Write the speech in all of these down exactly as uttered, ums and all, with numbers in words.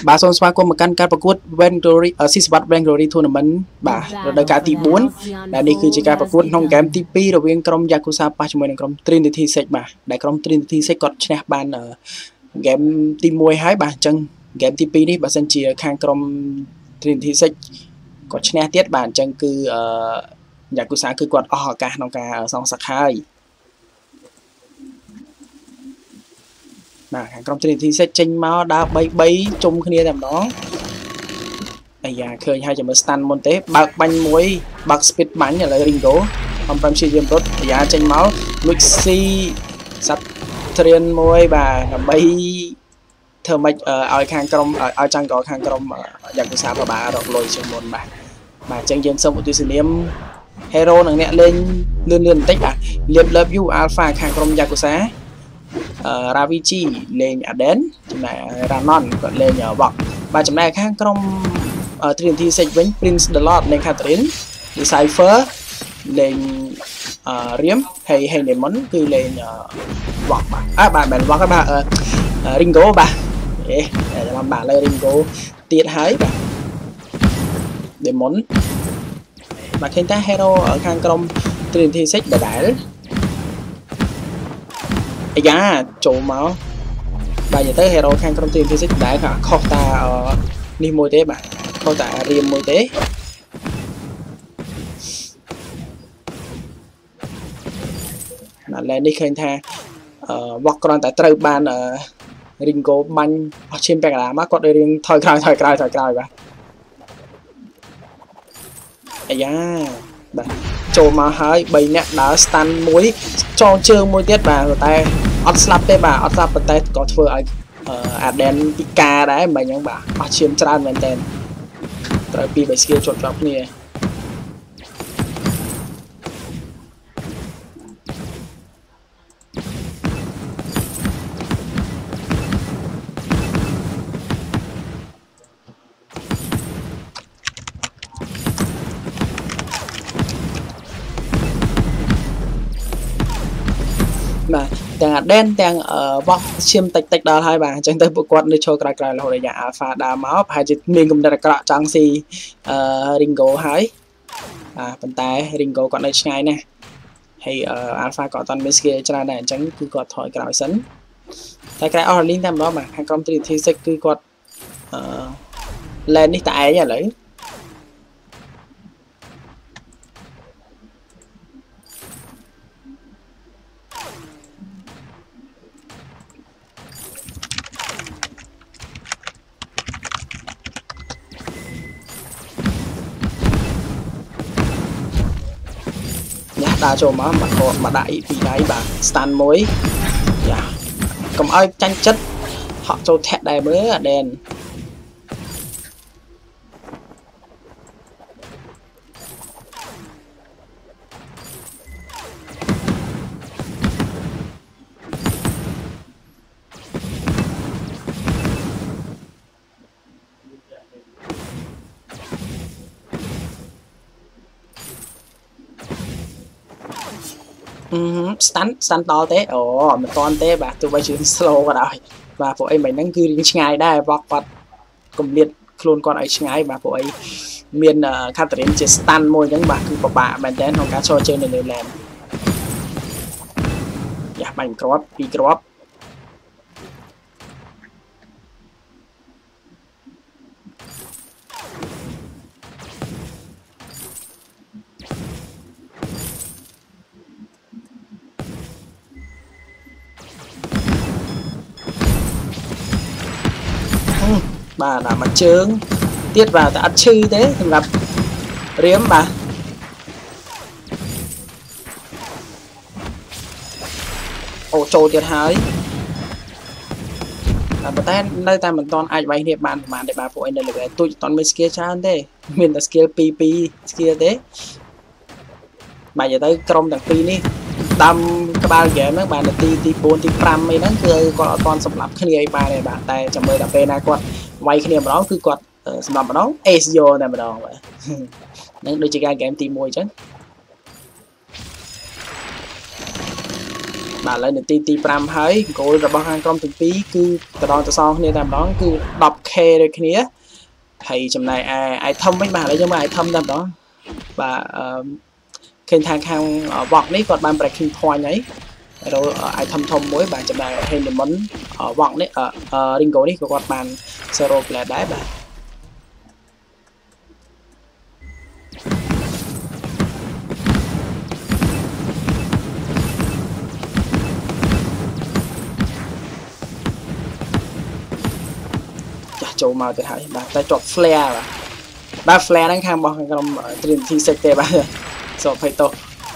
bà son xoa qua một căn cảประกวด Vainglory ở Sisbat Vainglory Tournament បាទរដូវកាលទីbốnដែលនេះគឺជាការប្រកួតក្នុងហ្គេមទីពីររវាងក្រុម Yakuza ប៉ះជាមួយនឹងក្រុម Trinity Six បាទដែលក្រុម Trinity Six គាត់ឈ្នះបានហ្គេមទីមួយហើយបាទអញ្ចឹងហ្គេមទីពីរនេះបើសិនជាខាងក្រុម Trinity Six គាត់ឈ្នះទៀតបាទអញ្ចឹងគឺអឺ Yakuza គឺគាត់អស់ឱកាសក្នុងការសងសឹកហើយបាទខាងក្រុម Trinity Six ចេញមកដើរthree threeជុំគ្នាតែម្ដងអាយ៉ាឃើញហើយចាំមើល stand មុនទេបើកបាញ់មួយបើក speed បាញ់ឥឡូវ Ringo អំប្រាំជាយាមរត់អាយ៉ាចេញមក Luxi សັດត្រៀនមួយបាទដើម្បីធ្វើម៉េចឲ្យខាងក្រុមឲ្យចាំងក៏ខាងក្រុម Yakuza ប្របារកលុយជាងមុនបាទបាទអញ្ចឹងយើងសូមឧទ្ទិសនាម hero នឹងអ្នកលេងលឿនលឿនបន្តិចបាទលៀប Love You Alpha ខាងក្រុម Yakuza Raviji លេង Aden ចំណែក Ranon គាត់លេង Vok បាទចំណែកខាងក្រុម Trinity Six វិញ Prince the Lord លេង Catherine Decipher លេង Riam ហើយ Heinemon គឺលេង Vok បាទអើបាទមិន Vok ទេបាទ Ringo បាទអេចាំបាទលើ Ringo ទៀតហើយបាទ Demon បាទឃើញតា hero ខាងក្រុម Trinity Six ដដែលអាយ៉ាចូលមកបាទនិយាយទៅ hero ខាងក្រុម Trinity Six ដែរក៏ខុសតានេះមួយទេបាទខុសតារៀមមួយទេណាឡែនេះឃើញថាអឺវ៉កគ្រាន់តែត្រូវបាន Ringo បាញ់អស់ឈាមពាក់កណ្ដាលមកគាត់រៀងថយក្រោយថយក្រោយថយក្រោយបាទអាយ៉ាបាទចូលមកហើយ3នាក់ដើរ stand មួយចងជើងមួយទៀតបាទតែអត់ស្លាប់ទេបាទអត់ស្លាប់ប៉ុន្តែក៏ធ្វើឲ្យ Aden ពិការដែរមិនអញ្ចឹងបាទអស់ឈាមច្រើនមែនតើត្រូវពីរបី skill ជាប់ជាប់គ្នាបាទទាំង Aden ទាំងបោះឈាមតិចតិចដល់ហើយបាទអញ្ចឹងទៅពួកគាត់នៅឈរក្រោយក្រោយរហូតដល់យ៉ាង Alpha ដើរមកប្រហែលជាមានកំណត់អាក្រក់ចង់ស៊ី Ringo ហើយបាទប៉ុន្តែ Ringo គាត់នៅឆ្ងាយណាស់ហើយ Alpha ក៏អត់ទាន់មាន skill ច្រើនដែរអញ្ចឹងគឺគាត់ថយក្រោយសិនតែក្រោយអស់ link តែម្ដងបាទខាងក្រុម Trinity Six គឺគាត់អឺ lane នេះតែឯងឥឡូវដើរចូលមកមកមកដាក់អ៊ីពីរដៃបាទ stand មួយយ៉ាកុំឲ្យចាញ់ចិត្តហក់ចូលធាក់ដែរមើល Aden អឺ stand stand ដល់ទេអូមិនតាន់ទេបាទទោះបីជា slow ក៏ដោយបាទពួកអីមិនហ្នឹងគឺរៀងឆ្ងាយដែរបោះគាត់គម្លាតខ្លួនគាត់ឲ្យឆ្ងាយបាទពួកអីមាន Catherine ជា stand មួយអញ្ចឹងបាទគឺពិបាកមែនតើក្នុងការឈរជើងនៅលើ lane យ៉ាបាញ់គ្រាប់ពីរគ្រាប់បាទដាក់មកជើងទៀតបាទតែអត់ឈឺទេសម្រាប់រៀមបាទអូចូលទៀតហើយតែប៉ុន្តែនៅតែមិនទាន់អាចវាយគ្នាបានប្រហែលទេបាទពួកឯងនៅ level ទូចអត់មាន skill ច្រើនទេមានតែ skill ពីរពីរ skill ទេបាទនិយាយទៅក្រុមទាំងពីរនេះដើមក្បាលហ្គេមហ្នឹងបាទនាទីទីbốnទីfiveអីហ្នឹងគឺគាត់អត់ទាន់សម្លាប់គ្នាអីបានទេបាទតែចាំមើលដល់ពេលណាគាត់វាយគ្នាម្ដងគឺគាត់សម្រាប់ម្ដង ace យកតែម្ដងបាទហ្នឹងដូចជាការហ្គេមទីoneអញ្ចឹងបាទឥឡូវនាទីទី5ហើយគោលរបស់ខាងក្រុមទាំងពីរគឺតដងតសងគ្នាតែម្ដងគឺ ដប់ ខេ ដូចគ្នាហើយចំណែកឯ item វិញបាទឥឡូវយើងមក item តែម្ដងបាទអឺឃើញថាខាង Vox នេះគាត់បាន breaking point ហើយរក item ធំមួយបាទចំណែក Hegemon Vox នេះ Ringo នេះក៏គាត់បាន zero play ដែរបាទចូលមកទៅហើយបាទតែជាប់ flare បាទបាទ flare ហ្នឹងខាងរបស់ក្រុម Trinity Six ទេបាទសោកភ័យតោះ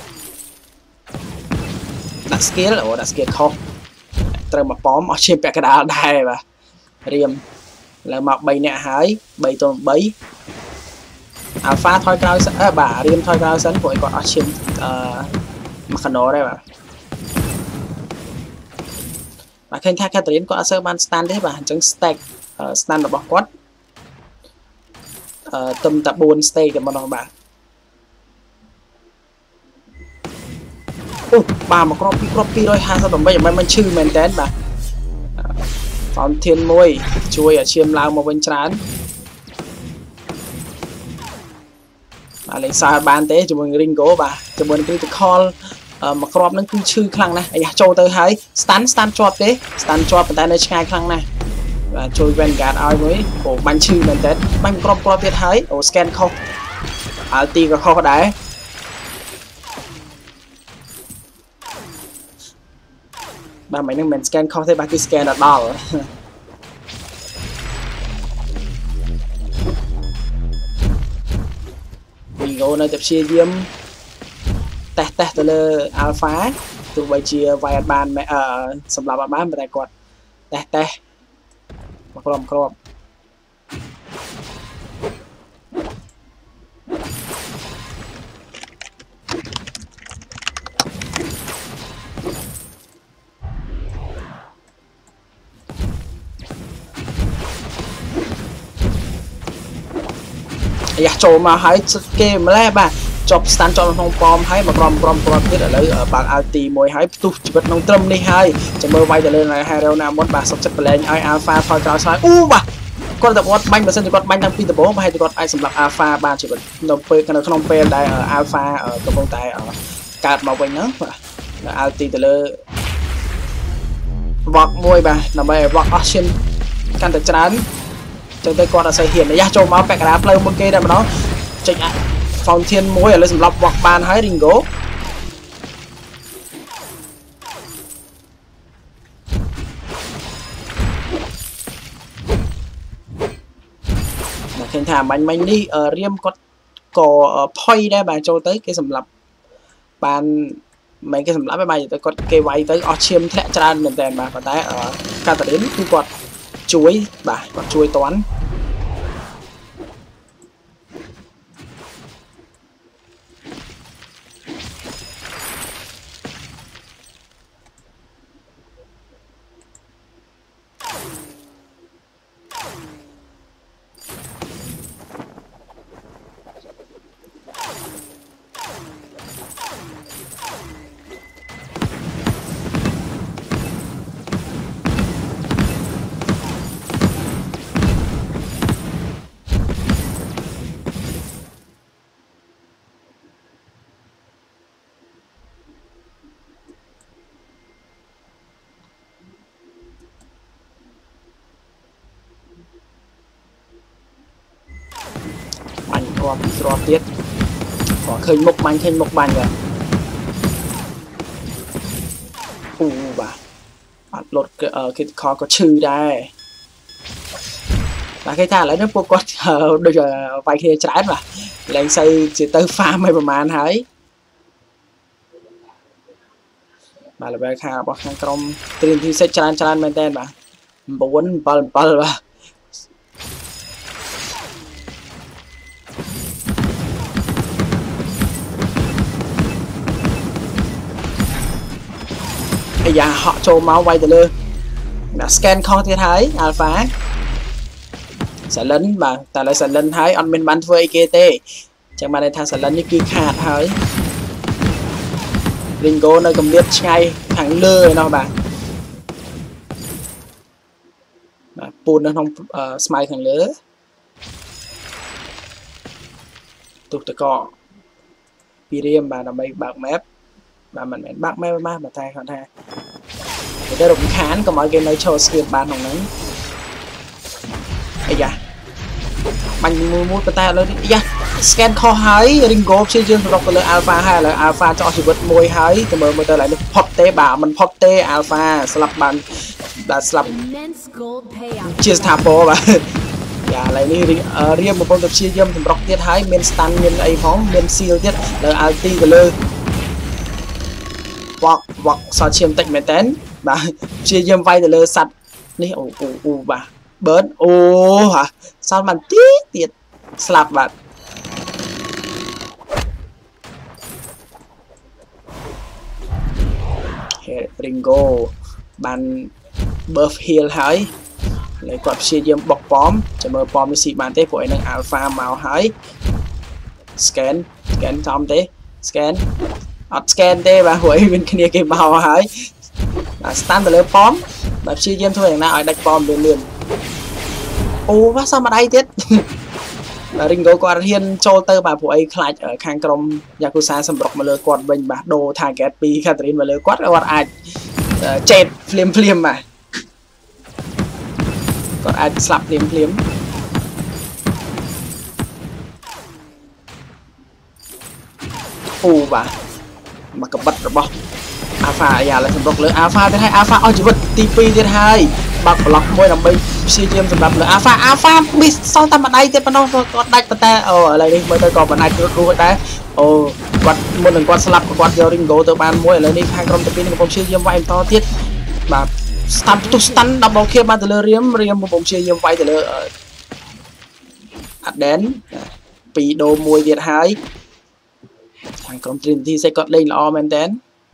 ដាក់ skill អូដាក់ skill ខុសត្រូវមកប៉មអស់ជាពាក់កណ្ដាលដែរបាទរៀមលើមក3នាក់ហើយ3ទល់3 Alpha ថយក្រោយសិនអឺបាទរៀមថយក្រោយសិនព្រោះគាត់អស់ឈាមអឺមកកណោដែរបាទបាទឃើញថា Catherine គាត់អត់សូវបាន stand ទេបាទអញ្ចឹង stack stand របស់គាត់អឺទឹមតែ4 stage តែម្ដងបាទអូបាទមកគ្រាប់ពីគ្រាប់two fifty-eightមិនមិនឈឺមែនតើបាទ Fountain មួយជួយឲ្យឈាមឡើងមកវិញច្រើនបាទលេងសារបានទេជាមួយ Ringo បាទជាមួយ Critical មកគ្រាប់ហ្នឹងគឺឈឺខ្លាំងណាស់អាយ៉ាចូលទៅហើយ stand stand ជាប់ទេ stand ជាប់ប៉ុន្តែនៅឆ្ងាយខ្លាំងណាស់បាទជួយ Vanguard ឲ្យមួយអូបាញ់ឈឺមែនតើបាញ់គ្រាប់គ្រាប់ទៀតហើយអូ scan ខុស Alti ក៏ខុសដែរបាទមិនហ្នឹងមិន scan ខុសទេបាទគឺ scan ដល់ដល់វីងូនៅតែព្យាយាមតេស្តតេស្តទៅលើ Alpha ទោះបីជាវាយអត់បានអឺសម្រាប់អត់បានតែគាត់តេស្តតេស្តមកក្រុមគ្រាប់អាយ៉ាចូលមកហើយគេម្លេះបាទជាប់ stand ជាប់ក្នុងប៉មហើយមកក្រុមក្រុមគ្រាប់ទៀតឥឡូវបើក Alti មួយហើយផ្ទុះជីវិតក្នុងត្រឹមនេះហើយចាំមើលវាយទៅលើ Hero ណាមុនបាទសុខចិត្តប្រឡែងឲ្យ Alpha ថយក្រោយស្ហើយអូបាទគាត់តែគាត់បាញ់បើសិនជាគាត់បាញ់តាំងពីដំបូងប្រហែលជាគាត់អាចសម្រាប់ Alpha បានជីវិតនៅពេលនៅក្នុងពេលដែល Alpha កំពុងតែកើតមកវិញហ្នឹងបាទ Alti ទៅលើ Vox មួយបាទដើម្បីឲ្យ Vox អស់ឈាមកាន់តែច្រើនចឹងទៅគាត់អត់សូវហ៊ានយ៉ាចូលមកពាក់កណ្ដាលផ្លូវមុនគេតែម្ដងចេញ Fountain មួយឥឡូវសម្រាប់ Vox បានហើយ Ringo ឃើញថាមាញ់មិញនេះរៀមគាត់ក៏ផុយដែរបាទចូលទៅគេសម្រាប់បានមិនគេសម្រាប់បែរទៅគាត់គេវាយទៅអស់ឈាមធ្លាក់ច្រើនមែនតើបាទប៉ុន្តែកាតារីនគឺគាត់ជួយបាទគាត់ជួយតន់គាត់ស្របទៀតគាត់ឃើញមុខបាញ់ឃើញមុខបាញ់បាទអូបាទអត់លត់គេខក៏ឈឺដែរបាទគេថាឥឡូវនេះពួកគាត់ដូចវាយគ្នាច្រើនបាទលែងសូវជាទៅ farm ឲ្យប្រហែលហើយបាទ level ខាងរបស់ខាងក្រុម Trinity Six ច្រើនច្រើនមែនតើបាទ9 7 7បាទអាយ៉ាហក់ចូលមកវាយទៅលើដាក់ scan ខុសទៀតហើយ Alpha Silent បាទតែឥឡូវ Silent ហើយអត់មានបានធ្វើអីគេទេអញ្ចឹងបានន័យថា Silent នេះគឺខាតហើយ Ringo នៅកំលាតឆ្ងាយខាងលើឯណោះបាទបាទពូននៅក្នុងស្មៅខាងលើទុកតកពីរៀមបាទដើម្បីបើក map បាទមិនមែនបើក map បាទតែគាត់ថាតែរំខានកុំឲ្យគេនៅឈរស្គៀតបានក្នុងហ្នឹងអាយ៉ាបាញ់មួយមួយប៉ុន្តែឥឡូវនេះអាយ៉ា scan ខុសហើយ Ringo ព្យាយាមសម្រុកទៅលើ Alpha ហើយឥឡូវ Alpha ចោលជីវិតមួយហើយទៅមើលមើលទៅឥឡូវនេះផុតទេបាទមិនផុតទេ Alpha ស្លាប់បានបាទស្លាប់ជាស្ថាពរបាទយ៉ាឥឡូវនេះរៀមកំពុងតែព្យាយាមសម្រុកទៀតហើយមាន stun មានអីផងមាន seal ទៀតលើ ulti ទៅលើវ៉កវ៉កសល់ឈាមតិចមែនតើបាទព្យាយាមវាយទៅលើសัตว์នេះអូអូអូបាទ bird អូហាសល់បានតិចទៀតស្លាប់បាទRingo បាន buff heal ហើយលើគាត់ព្យាយាមបុកប៉មចាំមើលប៉មនេះស៊ីបានទេព្រោះឯនឹង Alpha មកហើយ scan scan ចំទេ scan អត់ scan ទេបាទព្រោះឯមានគ្នាគេមកហើយបាទ stand ទៅលើប៉មបាទព្យាយាមធ្វើយ៉ាងណាឲ្យដាច់ប៉មលឿនលឿនអូបាទសមដៃទៀតបាទ Ringo គាត់ហ៊ានចូលទៅបាទព្រោះអីខ្លាចខាងក្រុម Yakuza សម្រុកមកលើគាត់វិញបាទដូរ target ពី Catherine មកលើគាត់គាត់អាចចែកភ្លាមភ្លាមបាទគាត់អាចស្លាប់ភ្លាមភ្លាមអូបាទមកកបិតរបស់ Alpha យ៉ាឡើយសម្រុកលើ Alpha ទៀតហើយ Alpha អស់ជីវិតទីពីរទៀតហើយបាក់ប្លុកមួយដើម្បីព្យាយាមសម្រាប់លើ Alpha Alpha មីសល់តែម្ដាយទៀតប៉ុណ្ណោះគាត់ដាច់ប៉ុន្តែអូឥឡូវនេះមើលទៅក៏មិនអាចរត់រួចដែរអូគាត់មុននឹងគាត់ស្លាប់គាត់យក Ringo ទៅបានមួយឥឡូវនេះខាងក្រុមទីពីរកំពុងព្យាយាមវាយបន្តទៀតបាទ stun ផ្ទុះ stun double kill បានទៅលើរៀមរៀមកំពុងព្យាយាមវាយទៅលើ Aden ពីរដូរមួយទៀតហើយខាងក្រុម Trinity សេគាត់លេងល្អមែនតើ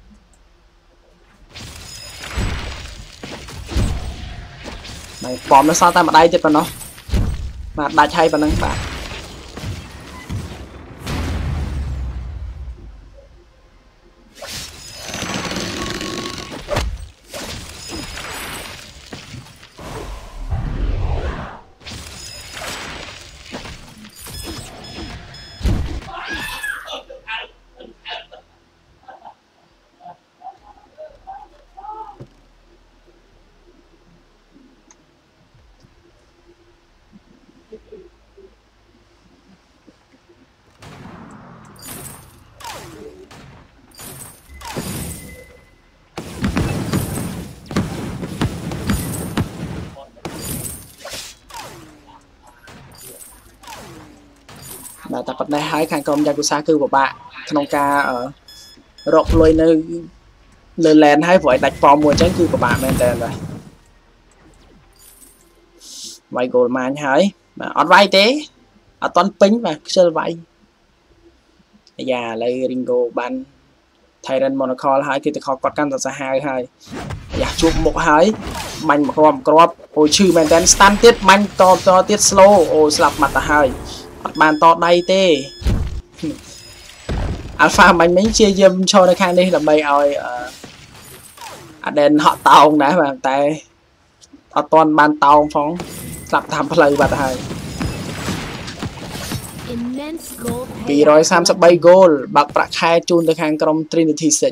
ហើយប៉មនៅសល់តែម្ដាយទៀតប៉ុណ្ណោះបាទដាច់ហើយប៉ុណ្ណឹងបាទ แต่ปัจจัยให้ខាងក្រុម Yakuza គឺពិបាកក្នុងការរកលុយនៅលើ land ហើយព្រោះឲ្យដាច់ប៉មមួយអញ្ចឹងគឺពិបាកមែនតើបាទវាយ gold mine ហើយបាទអត់វាយទេអត់តន់ពេញបាទខ្ជិលវាយអាយ៉ាឥឡូវ Ringo បាន Tyrant Monocle ហើយគេទៅខកគាត់កាន់តែសាហាវហើយអាយ៉ាជួបមុខហើយបាញ់មកគ្រាប់គ្រាប់អូឈឺមែនតើ stun ទៀតបាញ់តតទៀត slow អូស្លាប់បាត់ទៅហើយអត់បានតដៃទេ Alpha បាញ់មិញជាយាមឈរនៅខាងនេះដើម្បីឲ្យAden ហក់តោងដែរបាទតែអត់ទាន់បានតោងផងស្លាប់តាមផ្លូវបាត់ហើយពីរសាមសិបបី goal បាក់ប្រាក់ខែជូនទៅខាងក្រុម Trinity Six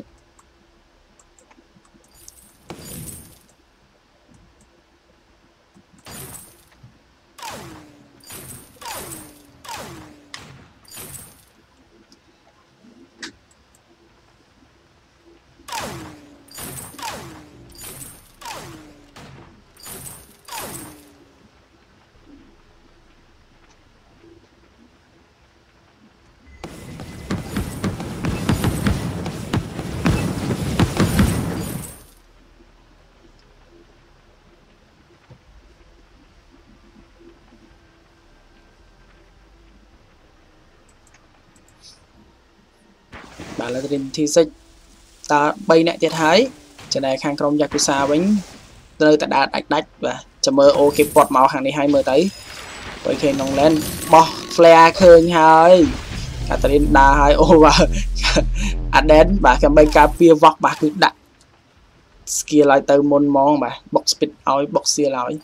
បាទលើ Trinity Six តើបីអ្នកទៀតហើយចំណែកខាងក្រុម Yakuza វិញត្រូវតែដាច់ដាច់ដាច់បាទចាំមើលអូគេពត់មកខាងនេះហើយមើលទៅបើគេក្នុង land បោះ flare ឃើញហើយ Catherine ដើរហើយអូបាទអាដែនបាទដើម្បីការពារវ៉កបាទគឺដាក់ skill ឲ្យទៅមុនហ្មងបាទបុក speed ឲ្យបុក seal ឲ្យ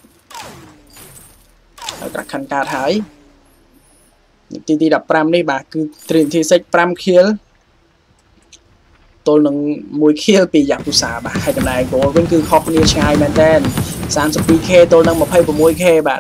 ហើយក្រាក់ខាន់កើតហើយនាទីទី15នេះបាទគឺ Trinity six 5 kill ទល់នឹងone kill ពី Yakuza បាទហើយតម្លៃ goal វិញគឺខុសគ្នាឆ្ងាយមែនតើ thirty-two k ទល់នឹងtwenty-six k បាទ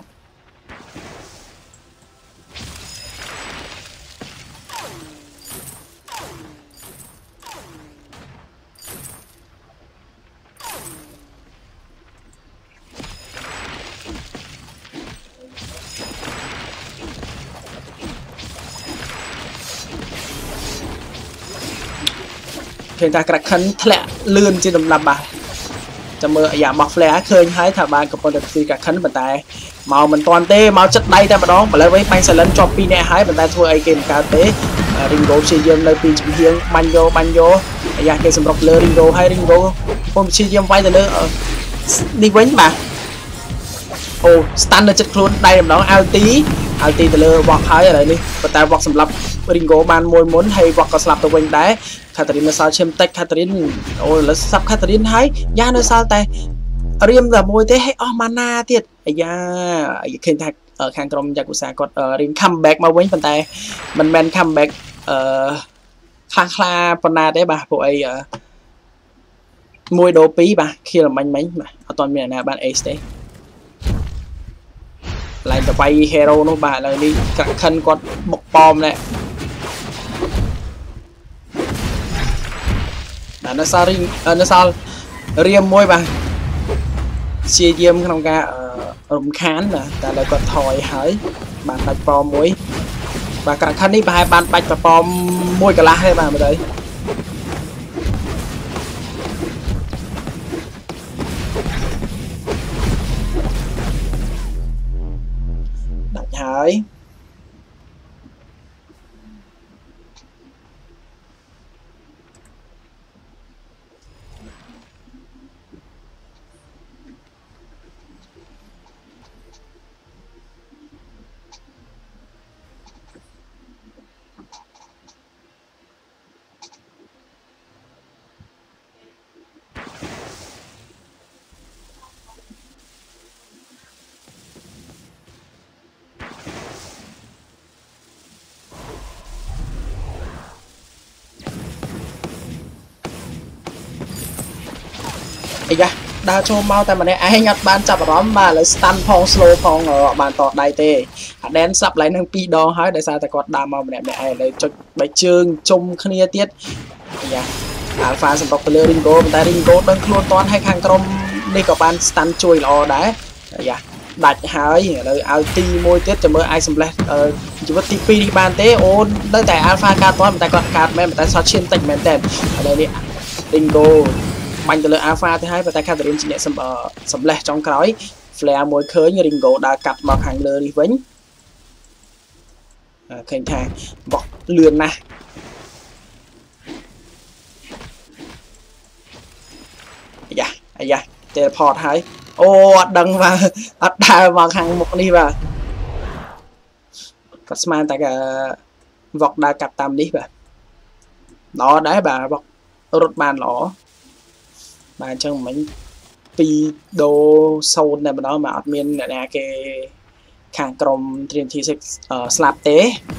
ឃើញថាក្រាក់ខិនធ្លាក់លឿនជាដំណាប់បាទចាំមើលអាយ៉ាបោះ flare ឃើញហើយថាបានកំពុងតែស៊ីក្រាក់ខិនប៉ុន្តែមកមិនទាន់ទេមកចិត្តដៃតែម្ដងឥឡូវវិញបាញ់ silent ជាប់ពីរនាក់ហើយប៉ុន្តែធ្វើអីគេមិនកើតទេ Ringo ព្យាយាមនៅពីជំហៀងបាញ់យកបាញ់យកអាយ៉ាគេសម្រុកលើ Ringo ហើយ Ringo ពុំព្យាយាមវាយទៅលើនេះវិញបាទអូ stun នៅចិត្តខ្លួនដៃម្ដង ulti ulti ទៅលើ Vox ហើយឥឡូវនេះប៉ុន្តែ Vox សម្រាប់ Ringo បានមួយមុនហើយ Vox ក៏ស្លាប់ទៅវិញដែរ Catherine នៅសល់ឈាមតិច Catherine អូឥឡូវសាប់ Catherine ហើយយ៉ានៅសល់តែរៀមតែមួយទេហើយអស់ម៉ាណាទៀតអាយ៉ាឃើញថាខាងក្រុម Yakuza គាត់រៀន comeback មកវិញប៉ុន្តែមិនមែន comeback អឺខ្លាំងខ្លាប៉ុណ្ណាទេបាទពួកអីមួយដូពីរបាទខៀលមិញមិញបាទអត់ទាន់មានអ្នកណាបាន ace ទេឡើងទៅវាយ hero នោះបាទឥឡូវនេះក្រាក់ខិនគាត់បុកប៉មដែរនៅសល់រីនៅសល់រៀមមួយបាទព្យាយាមក្នុងការរំខានបាទតែឥឡូវគាត់ថយហើយបានបាច់ប៉មមួយបាទក្រាក់ខិននេះប្រហែលបានបាច់ប៉មមួយកន្លះទេបាទមើលទៅដាច់ហើយអាយ៉ាដើរចូលមកតែម្នាក់ឯងអត់បានចាប់អារម្មណ៍បាទឥឡូវ stun ផង slow ផងអត់បានតដៃទេអាដែនស្លាប់ឡើងនឹងពីរដងហើយដោយសារតែគាត់ដើរមកម្នាក់ម្នាក់ឯងឥឡូវចុចបែកជើងជុំគ្នាទៀតអាយ៉ា Alpha សម្រុកទៅលើ Ringo ប៉ុន្តែ Ringo ដឹងខ្លួនតន់ហើយខាងក្រុមនេះក៏បាន stun ជួយល្អដែរអាយ៉ាដាច់ហើយឥឡូវឲ្យទីមួយទៀតចាំមើលអាចសម្លេះជីវិតទីពីរនេះបានទេអូននៅតែ Alpha កើតតន់ប៉ុន្តែគាត់កើតមែនប៉ុន្តែសល់ឈាមតិចមែនតើឥឡូវនេះ Ringo បាញ់ទៅលើ Alpha ទៅហើយប៉ុន្តែ Catherine ជាអ្នកសម្លេះចុងក្រោយ flare មួយឃើញ Ringo ដើរកាត់មកខាងលើនេះវិញឃើញថាបោះលឿនណាស់អាយ៉ាអាយ៉ា teleport ហើយអូអត់ដឹងបាទអត់ដើរមកខាងមុខនេះបាទគាត់ស្មានតែ Vox ដើរកាត់តាមនេះបាទល្អដែរបាទ Vox រត់បានល្អបាទអញ្ចឹងមិញពីរដូសូនតែម្ដងមកអត់មានអ្នកណាគេខាងក្រុម Trinity six ស្លាប់ទេ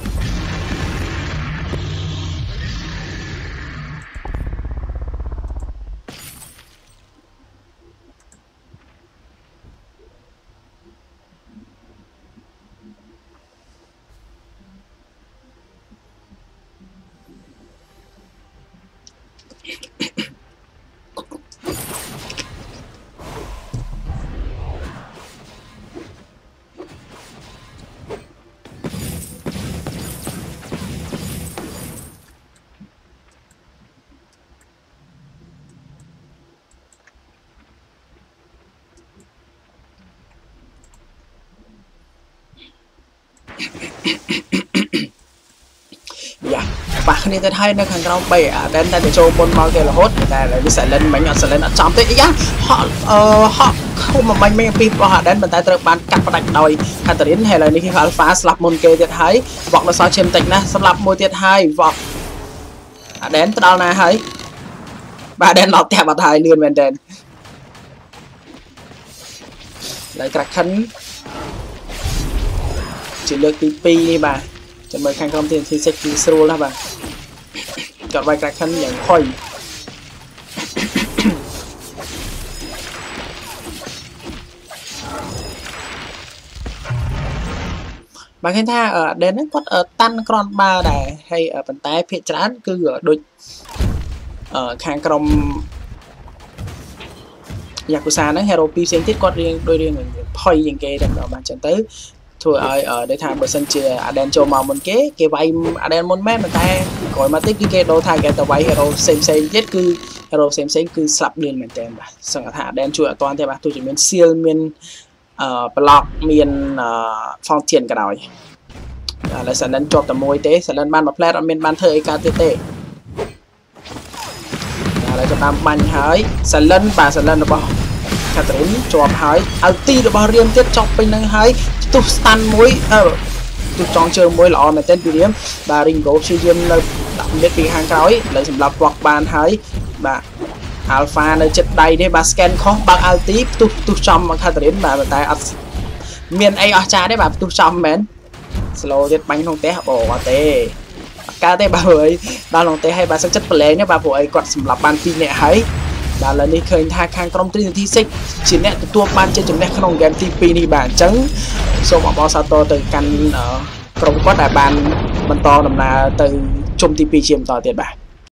យ៉ាប៉ះគ្នាទៅហើយនៅខាងក្រោម3អាដែនតែទៅចូលមុនមកគេរហូតតែឥឡូវនេះ silent មិញអត់ silent អត់ចំទេយ៉ាហក់អឺហក់គុំមិញមិញពីរបស់អាដែនប៉ុន្តែត្រូវបានកាត់ផ្ដាច់ដោយ Catherine ហើយឥឡូវនេះគេ Alpha ស្លាប់មុនគេទៀតហើយ Vox នៅសល់ឈាមតិចណាស់ស្លាប់មួយទៀតហើយ Vox អាដែនទៅដល់ណាហើយបាទអាដែនដល់ផ្ទះបាត់ហើយលឿនមែនតើឡើយ Kraken ជាលើកទីពីរនេះបាទចាំមើលខាងក្រុម T N T Six គឺស្រួលណាស់បាទគាត់វាយ Kraken យ៉ាងហុយបាទឃើញថាអដែនហ្នឹងគាត់តាន់ក្រនបាល់ដែរហើយប៉ុន្តែភាគច្រើនគឺដូចខាងក្រុម Yakuza ហ្នឹង hero ពីរផ្សេងទៀតគាត់រៀងដូចរៀងផុយជាងគេតែម្ដងបាទអញ្ចឹងទៅធ្វើឲ្យដូចថាបើសិនជាអាដែនចូលមកមុនគេគេវាយអាដែនមុនមែនប៉ុន្តែក្រោយមកទៀតគឺគេដូរថាគេទៅវាយ hero ផ្សេងផ្សេងទៀតគឺ hero ផ្សេងផ្សេងគឺស្លាប់លឿនមែនតើបាទសឹងថាអាដែនជួយអត់តាន់ទេបាទទោះជាមាន seal មានអឺ block មាន fountain ក៏ដោយឥឡូវ Silent ជាប់តែមួយទេ Silent បានមួយ plate អត់មានបានធ្វើអីកើតទៀតទេឥឡូវចាប់តាមបាញ់ហើយ Silent បាទ Silent របស់ Catherine ជាប់ហើយឲ្យទីរបស់រៀមទៀតចប់ពេញនឹងហើយទុះ stun មួយអឺទុះចងជើងមួយល្អមែនទែនពីរៀមបាទ Ringo ព្យាយាមនៅដាក់មិតពីខាងក្រោយឥឡូវសម្រាប់វក់បានហើយបាទ Alpha នៅចិត្តដៃទេបាទ scan ខុសបើក ulti ផ្ទុះផ្ទុះចំមក Catherine បាទតែអត់មានអីអស្ចារ្យទេបាទផ្ទុះចំមែន slow ទៀតបាញ់ក្នុងផ្ទះអូអត់ទេអត់កើតទេបាទព្រោះអីដល់ក្នុងផ្ទះហើយបាទសឹកចិត្តប្រឡែងនេះបាទព្រោះអីគាត់សម្រាប់បានពីរនាក់ហើយបាទឥឡូវនេះឃើញថាខាងក្រុម T N T Six ជាអ្នកទទួលបានជ័យជំនះក្នុងហ្គេមទីពីរនេះបាទអញ្ចឹងសូមអបអរសាទរទៅកាន់ក្រុមគាត់ដែលបានបន្តដំណើរទៅជុំទីពីរជាបន្តទៀតបាទ